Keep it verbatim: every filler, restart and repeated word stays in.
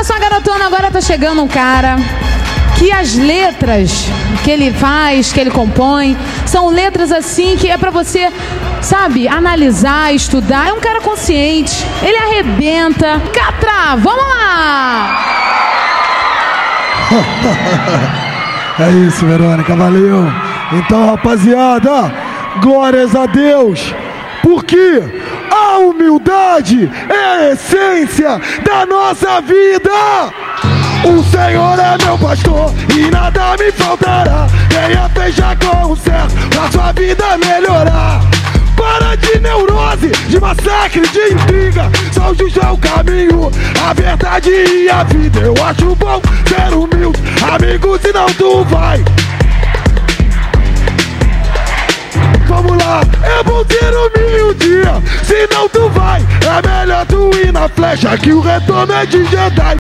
só, garotona, agora tá chegando um cara que as letras que ele faz, que ele compõe, são letras assim que é pra você, sabe, analisar, estudar. É um cara consciente, ele arrebenta. Catra, vamos lá! É isso, Verônica, valeu. Então, rapaziada, glórias a Deus, porque a humildade é a essência da nossa vida. O Senhor é meu pastor e nada me faltará. Venha fechar com o certo pra sua vida melhorar. Para de neurose, de massacre, de intriga. Só o justo é o caminho, a verdade e a vida. Eu acho bom ser humilde, amigo, senão tu vai. Vamos lá, é bom ser humilde, senão tu vai. É melhor tu ir na flecha que o retorno é de Jedi.